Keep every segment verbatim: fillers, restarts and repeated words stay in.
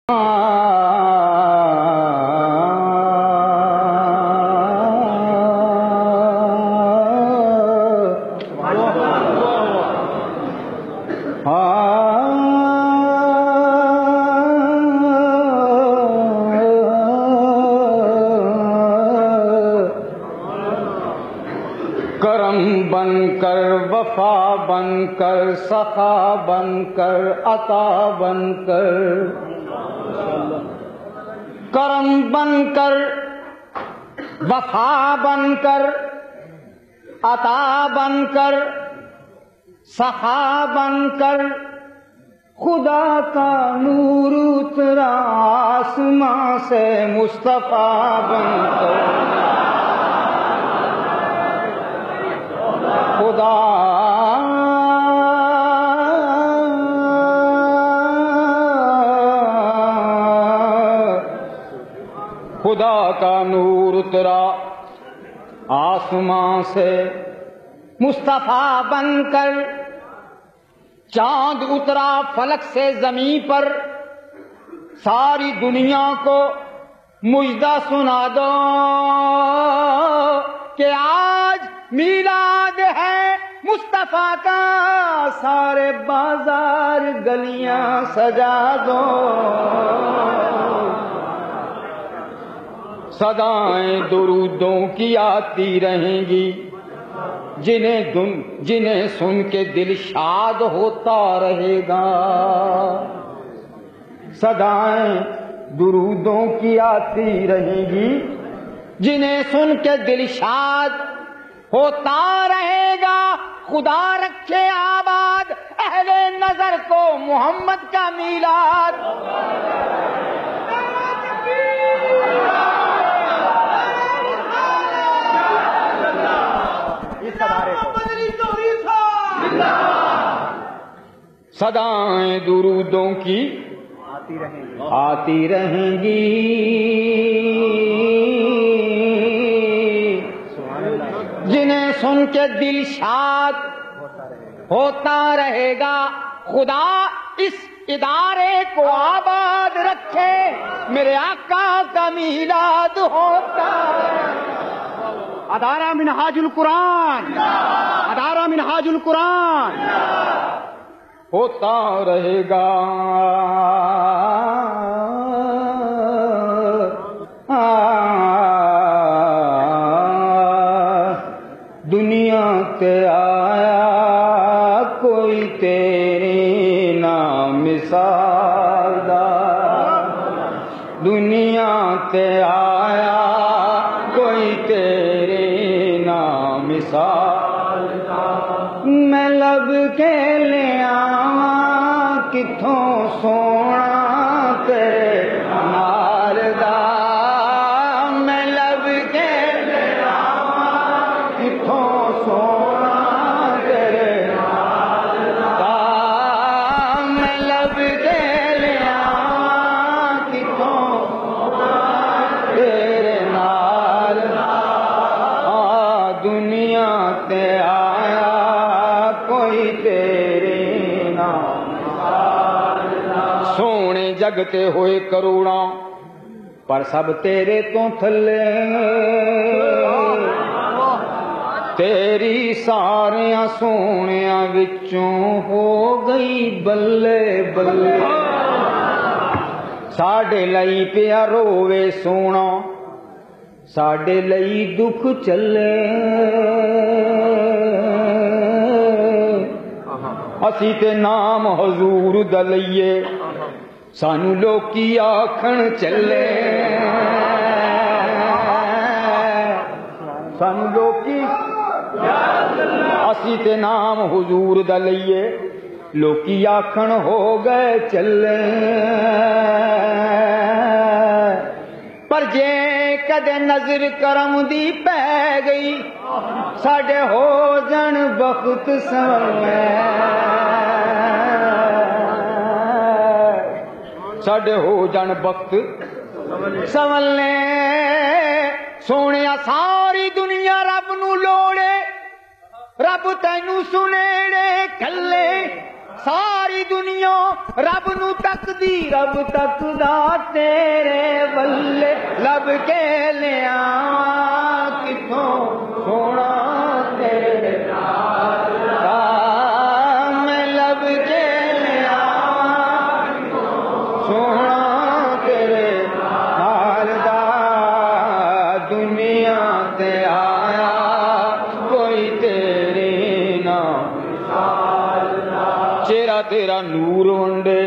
کرم بن کر وفا بن کر سخا بن کر عطا بن کر، کرم بن کر وفا بن کر عطا بن کر سخا بن کر، خدا کا نور اترا آسماں سے مصطفیٰ بن کر، خدا خدا کا نور اترا آسمان سے مصطفیٰ بن کر، چاند اترا فلک سے زمین پر، ساری دنیا کو مجدہ سنا دو کہ آج میلاد ہے مصطفیٰ کا، سارے بازار گلیاں سجا دو، صدائیں درودوں کی آتی رہیں گی، جنہیں دن جنہیں سن کے دل شاد ہوتا رہے گا، صدائیں درودوں کی آتی رہیں گی، جنہیں سن کے دل شاد ہوتا رہے گا، خدا رکھے آباد اہل نظر کو محمد کا میلاد، صدائیں درودوں کی آتی رہیں گی آتی رہیں گی، جنہیں سن کے دل شاد ہوتا رہے گا، خدا اس ادارے کو آباد رکھے، میرے آقا کا میلاد ہوتا ہے۔ ادارہ منہاج القرآن، ادارہ منہاج القرآن ہوتا رہے گا، دنیا تے آیا کوئی تیری نام مثال دا، دنیا تے آیا کوئی تیری نام مثال دا، میں لب کے لے آواں کتھوں سونا تیرے نال دا، میں لب کے لے آواں کتھوں سونا تیرے نال دا، میں لب کے لے آواں کتھوں سونا تیرے نال دا، دنیا تے آیا کوئی تیرے نام سونے جگتے ہوئے کروڑاں پر سب تیرے تو تھلے، تیری ساریاں سونیاں وچوں ہو گئی بلے بلے، ساڈے لئی پیا رووے سونا، ساڈے لئی دکھ چلے، اسی تے نام حضور دا لئیے، سانو لوکی آکھن چلے، سانو لوکی اسی تے نام حضور دا لئیے، لوکی آکھن ہو گئے چلے، پر جے کدے نظر کرم دی پہ گئی، ساڈے ہو جن بخت سنولے، ساڈے ہو جن بخت سنولے، سونیا ساری دنیا رب نو لوڑے، رب تینو سنیڑے کھلے، ساری دنیا رب نو تکدی رب تکدا تیرے بلے لب کے لیا کتوں سونا تیرے میں لب کے لیا سونا تیرے حال دا دنیا تے آیا کوئی تیری نہ چہرہ تیرا نور ونڈے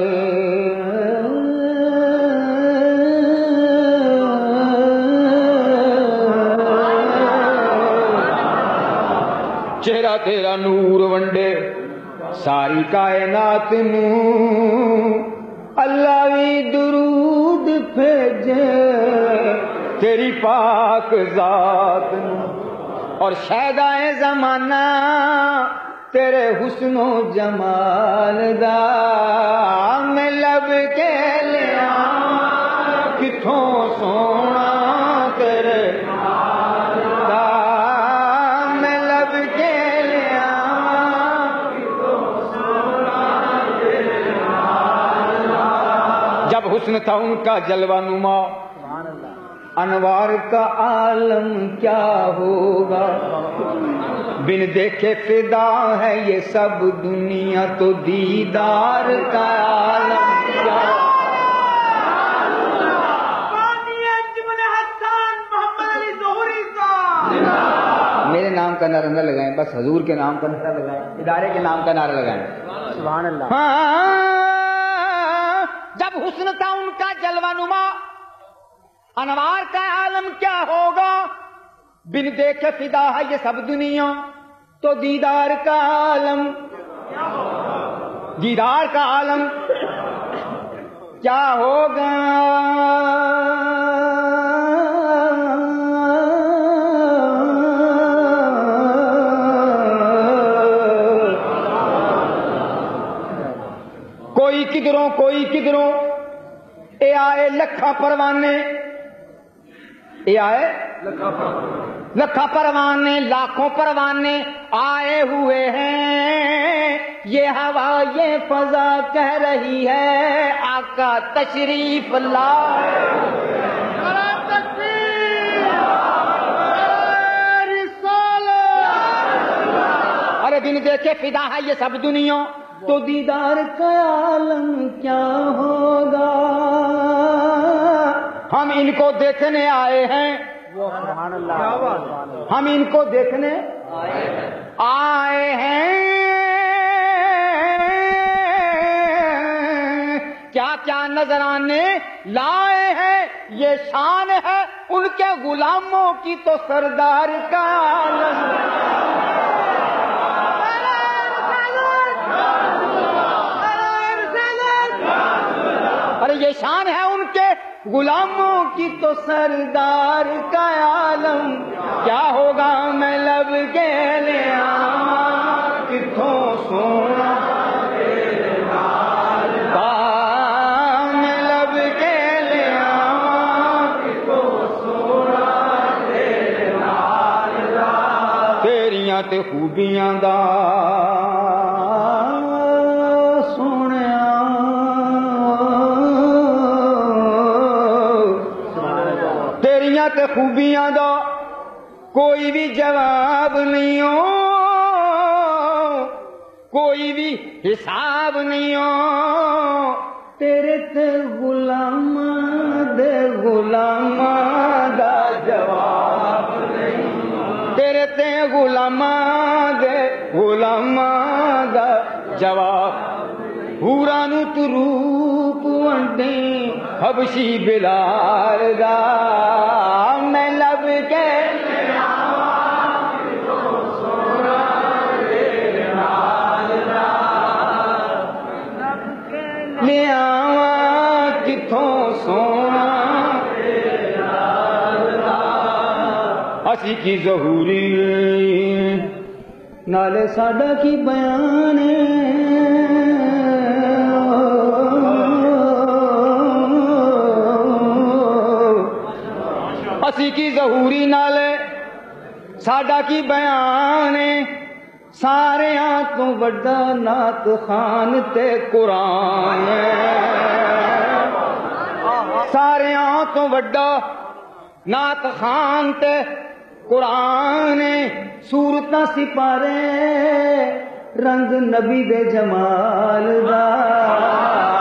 چہرہ تیرا نور ونڈے ساری کائنات نو اللہ بھی درود بھیجے تیری پاک ذات نو اور شہدائے زمانہ تیرے حسن و جمال دا میں لب کے لیا کتھوں سونا تیرے دا میں لب کے لیا جب حسن تھا ان کا جلوہ نما انوار کا عالم کیا ہوگا بن دیکھے فدا ہے یہ سب دنیا تو دیدار کا عالم کیا میرے نام کا نعرہ نہ لگائیں بس حضور کے نام کا نعرہ لگائیں ادارے کے نام کا نعرہ لگائیں سبحان اللہ ہاں جب حسن تھا ان کا جلوہ نما انوار کا عالم کیا ہوگا بن دیکھے فدا ہے یہ سب دنیا تو دیدار کا عالم دیدار کا عالم کیا ہوگا کوئی کدھروں کوئی کدھروں اے آئے لکھا پروانے اے آئے لکھا پروانے لاکھوں پروانے آئے ہوئے ہیں یہ ہوا یہ فضا کہہ رہی ہے آقا تشریف لائے ارے دن دیکھے فدا ہے یہ سب دنیا تو دیدار کا عالم کیا ہوگا ہم ان کو دیکھنے آئے ہیں ہم ان کو دیکھنے آئے ہیں کیا کیا نظرانے لائے ہیں یہ شان ہے ان کے غلاموں کی تو سردار کا عالم ارے یہ شان ہے ان کے غلاموں کی تو سردار کا عالم کیا ہوگا میں لب کے لیا کتھوں سونا میں لب کے لیا کتھوں سونا تیریاں تے خوبیاں دا تے خوبیاں دا کوئی بھی جواب نہیں ہو کوئی بھی حساب نہیں ہو تیرے تے غلام دے غلام دا جواب نہیں تیرے تے غلام دے غلام دا جواب حوراں نو تو روپ ونڈے حبشی بلال دا میں لب کے لے آواں کتھوں سونا اسی کی ظہوری نالے ساڈا کی بیان اسی کی ظہوری نالے ساڈا کی بیان سارے تو وڈا نعت خان تے قرآن، سارے تو وڈا نعت خان تے قرآن، سورتاں سپارے رنگ نبی دے جمال دا